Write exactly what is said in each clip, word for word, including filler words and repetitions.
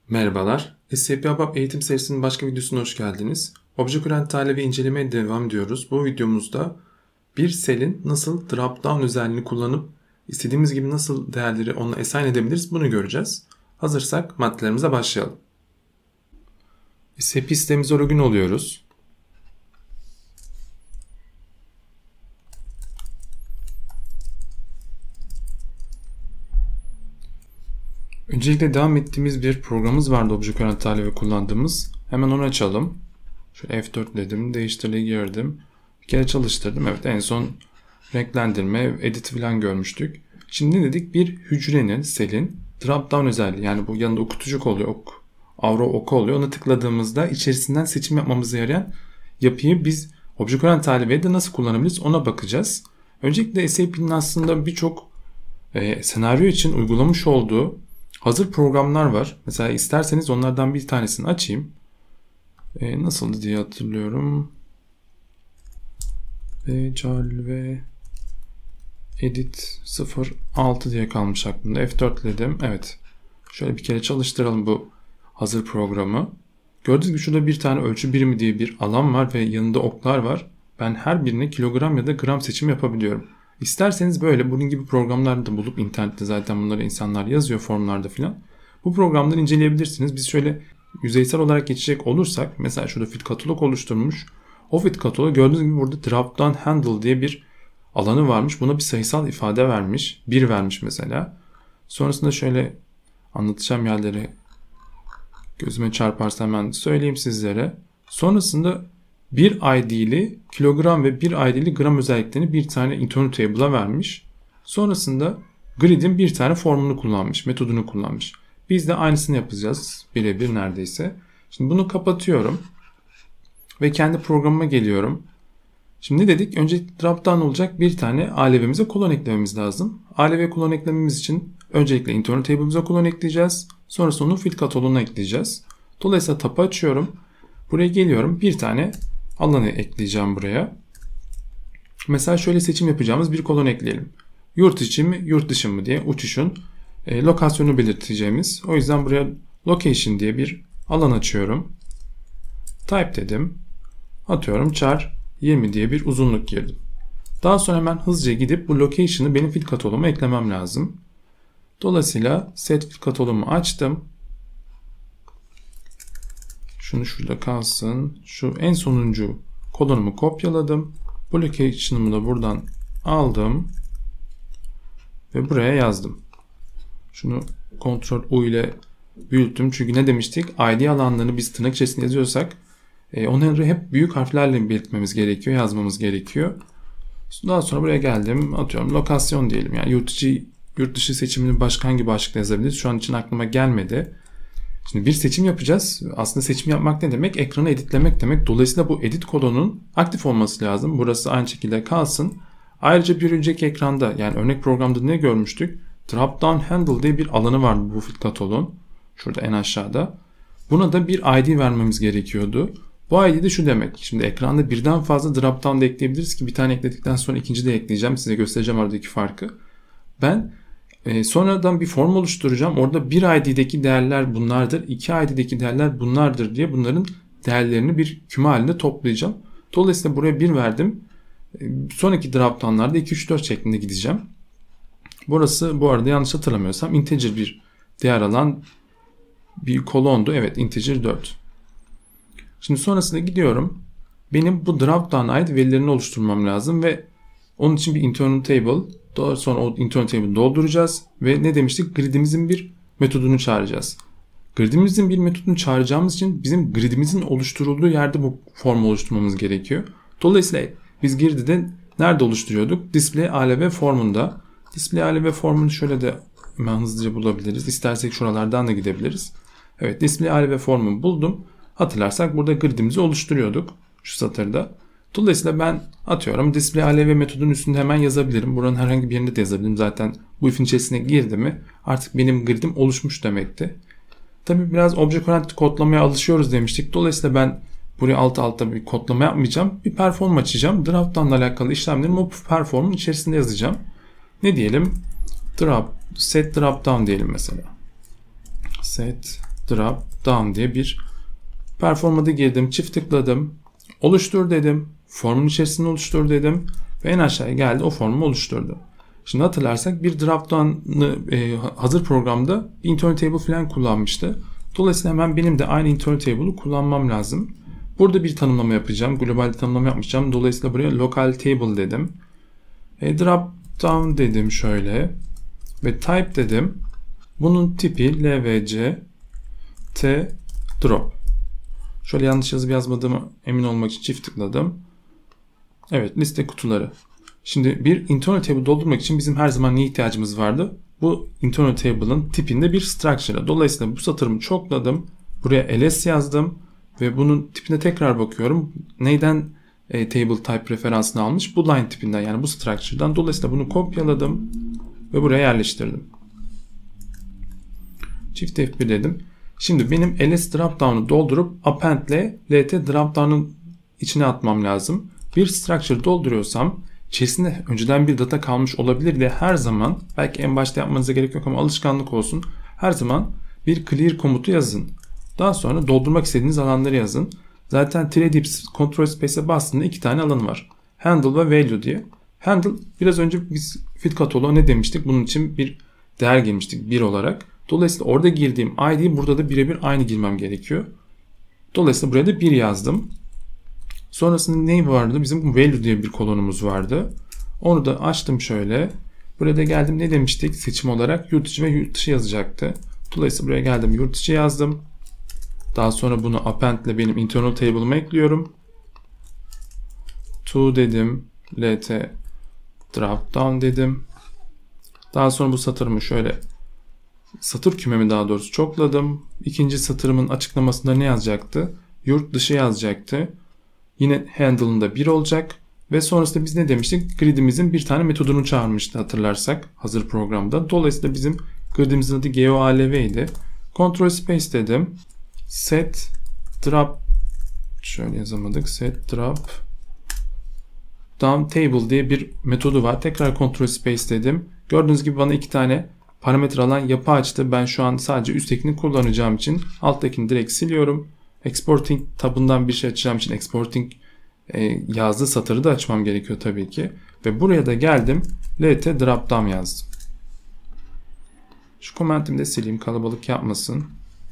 Merhabalar, S A P ABAP eğitim serisinin başka videosuna hoş geldiniz. Object Oriented ve incelemeye devam ediyoruz. Bu videomuzda bir selin nasıl drop-down özelliğini kullanıp istediğimiz gibi nasıl değerleri ona assign edebiliriz bunu göreceğiz. Hazırsak maddelerimize başlayalım. S A P sitemize login oluyoruz. Öncelikle devam ettiğimiz bir programımız vardı Object Oriented ve kullandığımız. Hemen onu açalım. Şöyle F dört dedim, değiştirle girdim. Bir kere çalıştırdım. Evet, en son renklendirme, edit falan görmüştük. Şimdi ne dedik? Bir hücrenin, selin drop down özelliği, yani bu yanında okutucuk oluyor, ok, avro oku oluyor. Ona tıkladığımızda içerisinden seçim yapmamıza yarayan yapıyı biz Object Oriented de nasıl kullanabiliriz ona bakacağız. Öncelikle S A P'nin aslında birçok e, senaryo için uygulamış olduğu hazır programlar var. Mesela isterseniz onlardan bir tanesini açayım. E, nasıldı diye hatırlıyorum. Cal ve edit sıfır altı diye kalmış aklımda. F dört dedim. Evet. Şöyle bir kere çalıştıralım bu hazır programı. Gördüğünüz gibi şurada bir tane ölçü birimi diye bir alan var ve yanında oklar var. Ben her birine kilogram ya da gram seçim yapabiliyorum. İsterseniz böyle bunun gibi programlar da bulup internette zaten bunları insanlar yazıyor formlarda filan. Bu programları inceleyebilirsiniz. Biz şöyle yüzeysel olarak geçecek olursak mesela şurada fit katalog oluşturmuş. O fit katalog gördüğünüz gibi burada drop down handle diye bir alanı varmış. Buna bir sayısal ifade vermiş. bir vermiş mesela. Sonrasında şöyle anlatacağım yerleri gözüme çarparsa hemen söyleyeyim sizlere. Sonrasında bir I D'li kilogram ve bir I D'li gram özelliklerini bir tane internal table'a vermiş. Sonrasında grid'in bir tane formunu kullanmış, metodunu kullanmış. Biz de aynısını yapacağız. Birebir neredeyse. Şimdi bunu kapatıyorum. Ve kendi programıma geliyorum. Şimdi ne dedik? Önce dropdown olacak bir tane A L V'mize kolon eklememiz lazım. A L V kolon eklememiz için öncelikle internal table'ımıza kolon ekleyeceğiz. Sonrasında onu field kataloğuna ekleyeceğiz. Dolayısıyla tab'ı açıyorum. Buraya geliyorum. Bir tane alanı ekleyeceğim buraya. Mesela şöyle seçim yapacağımız bir kolon ekleyelim. Yurt içi mi, yurt dışı mı diye uçuşun e, lokasyonu belirteceğimiz. O yüzden buraya location diye bir alan açıyorum. Type dedim. Atıyorum char yirmi diye bir uzunluk girdim. Daha sonra hemen hızlıca gidip bu location'ı benim field kataloğuma eklemem lazım. Dolayısıyla set field kataloğumu açtım. Şunu şurada kalsın. Şu en sonuncu kolonumu kopyaladım. Bu location'ımı da buradan aldım. Ve buraya yazdım. Şunu kontrol U ile büyüttüm. Çünkü ne demiştik? I D alanlarını biz tırnak içerisinde yazıyorsak e, onları hep büyük harflerle belirtmemiz gerekiyor. Yazmamız gerekiyor. Daha sonra buraya geldim. Atıyorum lokasyon diyelim. Yani yurt içi, yurt dışı seçimini başka hangi başlıkla yazabiliriz? Şu an için aklıma gelmedi. Şimdi bir seçim yapacağız. Aslında seçim yapmak ne demek? Ekranı editlemek demek. Dolayısıyla bu edit kolonun aktif olması lazım. Burası aynı şekilde kalsın. Ayrıca bir önceki ekranda, yani örnek programda ne görmüştük? Drop down handle diye bir alanı vardı bu field kataloğun. Şurada en aşağıda. Buna da bir I D vermemiz gerekiyordu. Bu I D de şu demek. Şimdi ekranda birden fazla drop down da ekleyebiliriz ki bir tane ekledikten sonra ikinci de ekleyeceğim. Size göstereceğim aradaki farkı. Ben e, sonradan bir form oluşturacağım. Orada bir I D'deki değerler bunlardır. iki I D'deki değerler bunlardır diye bunların değerlerini bir küme halinde toplayacağım. Dolayısıyla buraya bir verdim. E, sonraki drop down'larda iki, üç, dört şeklinde gideceğim. Burası bu arada yanlış hatırlamıyorsam integer bir değer alan bir kolondu. Evet, integer dört. Şimdi sonrasında gidiyorum. Benim bu dropdown'a ait verilerini oluşturmam lazım ve onun için bir internal table, daha sonra o internal table'ı dolduracağız ve ne demiştik? Grid'imizin bir metodunu çağıracağız. Grid'imizin bir metodunu çağıracağımız için bizim grid'imizin oluşturulduğu yerde bu formu oluşturmamız gerekiyor. Dolayısıyla biz grid'de nerede oluşturuyorduk? Display A L V formunda. Display A L V formunu şöyle de hemen hızlıca bulabiliriz. İstersek şuralardan da gidebiliriz. Evet, Display A L V formunu buldum. Hatırlarsak burada gridimizi oluşturuyorduk şu satırda. Dolayısıyla ben atıyorum Display A L V metodunun üstünde hemen yazabilirim. Buranın herhangi bir yerinde de yazabilirim. Zaten bu if'in içerisine girdi mi artık benim gridim oluşmuş demekti. Tabii biraz Object Oriented kodlamaya alışıyoruz demiştik. Dolayısıyla ben buraya alt alta bir kodlama yapmayacağım. Bir perform açacağım. Dropdown'la alakalı işlemlerimi o performun içerisinde yazacağım. Ne diyelim? Drop, set dropdown diyelim mesela. Set drop down diye bir perform adı girdim. Çift tıkladım. Oluştur dedim. Formun içerisinde oluştur dedim. Ve en aşağıya geldi, o formu oluşturdu. Şimdi hatırlarsak bir drop down'ı e, hazır programda internal table falan kullanmıştı. Dolayısıyla hemen benim de aynı internal table'ı kullanmam lazım. Burada bir tanımlama yapacağım. Global tanımlama yapmayacağım. Dolayısıyla buraya local table dedim. E, drop down dedim şöyle. Ve type dedim. Bunun tipi lvc t drop. Şöyle yanlış yazıp yazmadığımı emin olmak için çift tıkladım. Evet, liste kutuları. Şimdi bir internal table doldurmak için bizim her zaman neye ihtiyacımız vardı? Bu internal table'ın tipinde bir structure'a. Dolayısıyla bu satırımı çokladım. Buraya ls yazdım. Ve bunun tipine tekrar bakıyorum. Neyden e, table type referansını almış? Bu line tipinden, yani bu structure'dan. Dolayısıyla bunu kopyaladım. Ve buraya yerleştirdim. Çift F bir dedim. Şimdi benim ls dropdown'u doldurup append ile lt dropdown'un içine atmam lazım. Bir structure dolduruyorsam içerisinde önceden bir data kalmış olabilir ve her zaman, belki en başta yapmanıza gerek yok ama alışkanlık olsun, her zaman bir clear komutu yazın. Daha sonra doldurmak istediğiniz alanları yazın. Zaten tire-dips control space'e bastığında iki tane alan var. Handle ve value diye. Handle, biraz önce biz fit kataloğa ne demiştik? Bunun için bir değer girmiştik bir olarak. Dolayısıyla orada girdiğim I D'yi burada da birebir aynı girmem gerekiyor. Dolayısıyla buraya da bir yazdım. Sonrasında ne vardı? Bizim value diye bir kolonumuz vardı. Onu da açtım şöyle. Buraya da geldim, ne demiştik? Seçim olarak yurt içi ve yurt dışı yazacaktı. Dolayısıyla buraya geldim, yurt içi yazdım. Daha sonra bunu append ile benim internal table'ıma ekliyorum. To dedim. Lt drop down dedim. Daha sonra bu satırımı şöyle, satır kümemi daha doğrusu çokladım. İkinci satırımın açıklamasında ne yazacaktı? Yurt dışı yazacaktı. Yine handle'ında bir olacak. Ve sonrasında biz ne demiştik? Grid'imizin bir tane metodunu çağırmıştı hatırlarsak hazır programda. Dolayısıyla bizim grid'imizin adı golv idi. Control space dedim. Set drop, şöyle yazamadık. Set drop down table diye bir metodu var. Tekrar Control space dedim. Gördüğünüz gibi bana iki tane parametre alan yapı açtı. Ben şu an sadece üsttekini kullanacağım için alttakini direkt siliyorum. Exporting tabından bir şey açacağım için exporting e, yazdığı satırı da açmam gerekiyor tabii ki. Ve buraya da geldim. Lt drop down yazdım. Şu komentimi de sileyim, kalabalık yapmasın.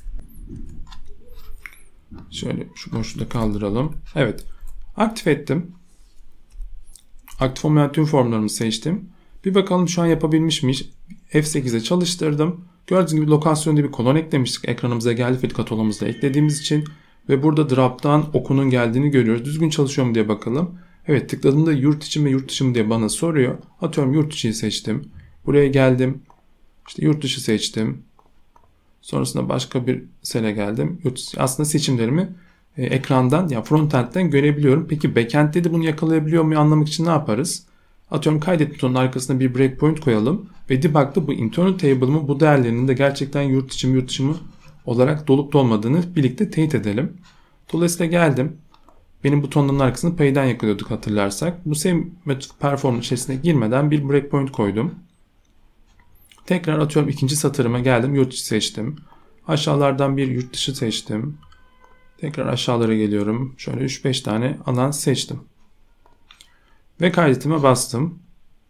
Şöyle şu boşluğu da kaldıralım. Evet. Aktif ettim. Aktif olmayan tüm formlarımı seçtim. Bir bakalım şu an yapabilmiş miyiz? F sekize çalıştırdım. Gördüğünüz gibi lokasyonda bir kolon eklemiştik. Ekranımıza geldi fit katalogumuzda eklediğimiz için. Ve burada drop'tan okunun geldiğini görüyoruz. Düzgün çalışıyor mu diye bakalım. Evet, tıkladığımda yurt içi mi yurt dışı mı diye bana soruyor. Atıyorum yurt içiyi seçtim. Buraya geldim. İşte yurt dışı seçtim. Sonrasında başka bir sele geldim. Aslında seçimlerimi e, ekrandan, ya frontend'den görebiliyorum. Peki backend'de de bunu yakalayabiliyor muyum anlamak için ne yaparız? Atıyorum kaydet butonunun arkasına bir breakpoint koyalım ve debug'da bu internal table'ımın bu değerlerinin de gerçekten yurt içi mi yurt dışı mı olarak dolup dolmadığını birlikte teyit edelim. Dolayısıyla geldim. Benim butonların arkasını pay'den yakalıyorduk hatırlarsak. Bu same perform içerisine girmeden bir breakpoint koydum. Tekrar atıyorum ikinci satırıma geldim. Yurt içi seçtim. Aşağılardan bir yurt dışı seçtim. Tekrar aşağılara geliyorum. Şöyle üç beş tane alan seçtim. Ve kaydetime bastım.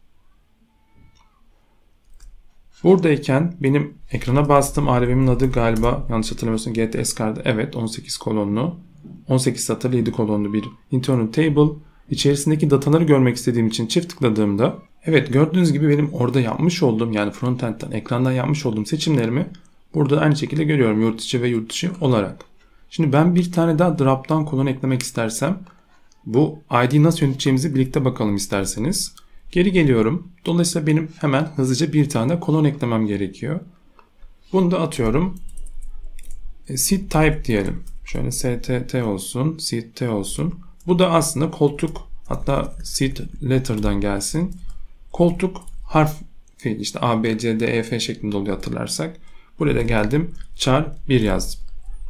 Buradayken benim ekrana bastım. A R V'min adı galiba yanlış hatırlamıyorsam G T S Card'ı. Evet, on sekiz kolonlu. on sekiz satırlı yedi kolonlu bir internal table. İçerisindeki dataları görmek istediğim için çift tıkladığımda, evet, gördüğünüz gibi benim orada yapmış olduğum, yani frontend'den, ekrandan yapmış olduğum seçimlerimi burada aynı şekilde görüyorum. Yurt içi ve yurt dışı olarak. Şimdi ben bir tane daha dropdown kolon eklemek istersem bu I D'yi nasıl yöneteceğimizi birlikte bakalım isterseniz. Geri geliyorum. Dolayısıyla benim hemen hızlıca bir tane kolon eklemem gerekiyor. Bunu da atıyorum. E, seat type diyelim. Şöyle stT olsun. Seat T olsun. Bu da aslında koltuk, hatta seat letter'dan gelsin. Koltuk harfi, işte A, B, C, D, E, F şeklinde oluyor hatırlarsak. Buraya da geldim. Char bir yazdım.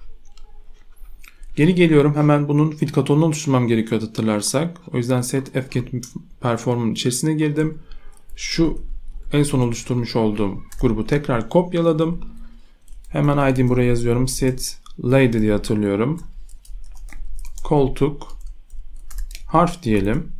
Geri geliyorum. Hemen bunun fit kataloğunu oluşturmam gerekiyor hatırlarsak. O yüzden set fget perform'un içerisine girdim. Şu en son oluşturmuş olduğum grubu tekrar kopyaladım. Hemen I D'mi buraya yazıyorum. Sit lady diye hatırlıyorum. Koltuk harf diyelim.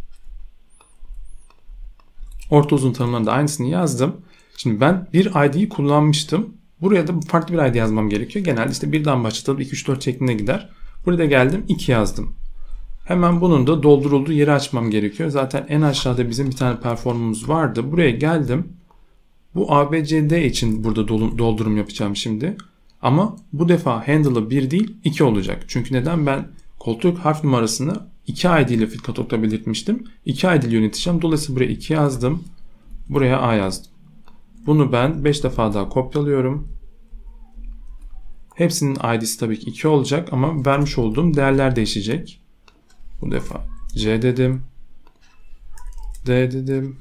Orta uzun tanımlarında da aynısını yazdım. Şimdi ben bir I D'yi kullanmıştım. Buraya da farklı bir I D yazmam gerekiyor. Genelde işte birden başlatalım iki üç dört şeklinde gider. Buraya geldim iki yazdım. Hemen bunun da doldurulduğu yeri açmam gerekiyor. Zaten en aşağıda bizim bir tane performumuz vardı. Buraya geldim. Bu A B C D için burada doldurum yapacağım şimdi. Ama bu defa handle'ı bir değil iki olacak. Çünkü neden? Ben koltuk harf numarasını iki I D ile fit katalogda belirtmiştim. iki I D ile yöneteceğim. Dolayısıyla buraya iki yazdım. Buraya A yazdım. Bunu ben beş defa daha kopyalıyorum. Hepsinin I D'si tabii ki iki olacak ama vermiş olduğum değerler değişecek. Bu defa C dedim. D dedim.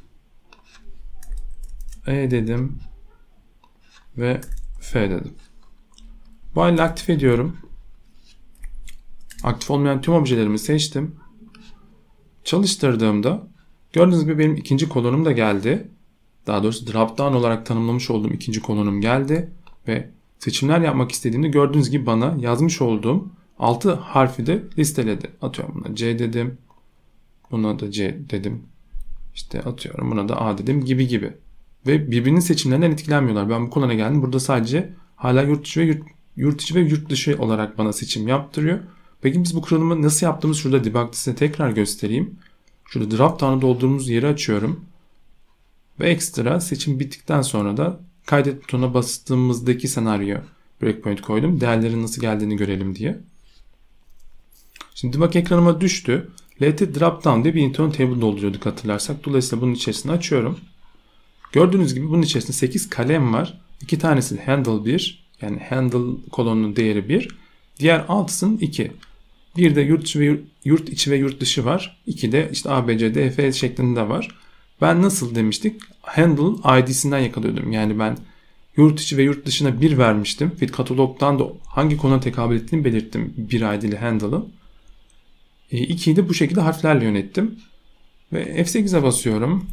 E dedim. Ve F dedim. Bu halde aktif ediyorum. Aktif olmayan tüm objelerimi seçtim. Çalıştırdığımda gördüğünüz gibi benim ikinci kolonum da geldi. Daha doğrusu dropdown olarak tanımlamış olduğum ikinci kolonum geldi. Ve seçimler yapmak istediğimde gördüğünüz gibi bana yazmış olduğum altı harfi de listeledi. Atıyorum buna C dedim. Buna da C dedim. İşte atıyorum buna da A dedim gibi gibi. Ve birbirinin seçimlerinden etkilenmiyorlar. Ben bu kolona geldim. Burada sadece hala yurt dışı ve yurt, yurt içi ve yurt dışı olarak bana seçim yaptırıyor. Peki biz bu kurulumu nasıl yaptığımız şurada debug'da size tekrar göstereyim. Şurada dropdown'ı doldurduğumuz yeri açıyorum. Ve ekstra seçim bittikten sonra da kaydet butonuna bastığımızdaki senaryo breakpoint koydum. Değerlerin nasıl geldiğini görelim diye. Şimdi debug ekranıma düştü. L T dropdown diye bir internal table dolduruyorduk hatırlarsak. Dolayısıyla bunun içerisine açıyorum. Gördüğünüz gibi bunun içerisinde sekiz kalem var. iki tanesi handle bir. Yani handle kolonunun değeri bir. Diğer altısının iki. Bir de yurt içi ve yurt, yurt içi ve yurt dışı var. iki de işte A, B, C, D, F şeklinde var. Ben nasıl demiştik? Handle I D'sinden yakalıyordum. Yani ben yurt içi ve yurt dışına bir vermiştim. Fit katalogdan da hangi konuya tekabül ettiğini belirttim. bir I D'li handle'ın. ikiyi de bu şekilde harflerle yönettim. Ve F sekize basıyorum.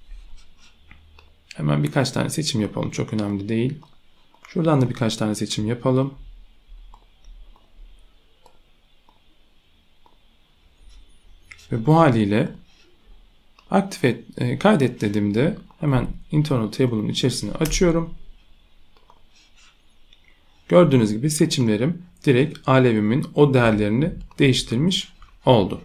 Hemen birkaç tane seçim yapalım. Çok önemli değil. Şuradan da birkaç tane seçim yapalım. Ve bu haliyle aktif et, e, kaydet dediğimde hemen internal table'ın içerisine açıyorum. Gördüğünüz gibi seçimlerim direkt alevimin o değerlerini değiştirmiş oldu.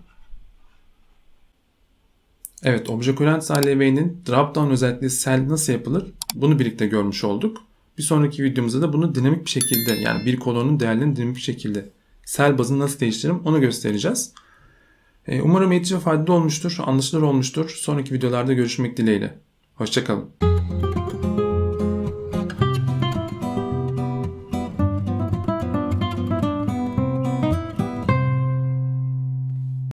Evet, Object Oriented Alevey'nin dropdown özelliği cell nasıl yapılır? Bunu birlikte görmüş olduk. Bir sonraki videomuzda da bunu dinamik bir şekilde, yani bir kolonun değerlerini dinamik bir şekilde cell bazını nasıl değiştiririm onu göstereceğiz. Umarım eğitici ve faydalı olmuştur, anlaşılır olmuştur. Sonraki videolarda görüşmek dileğiyle. Hoşça kalın.